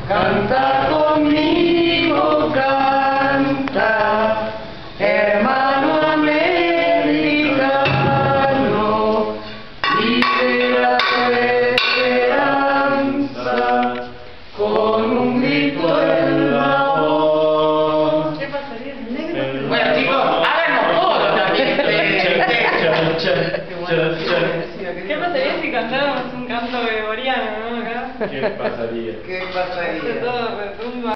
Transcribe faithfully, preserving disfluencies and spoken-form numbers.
Canta conmigo, canta, hermano americano, vive la esperanza con un grito en la voz. ¿Qué pasaría? Bueno, chicos, háganos todo también. ¿Qué pasaría si cantáramos un canto gregoriano, no? Acá. ¿Qué pasaría? ¿Qué pasaría? Todo retumba.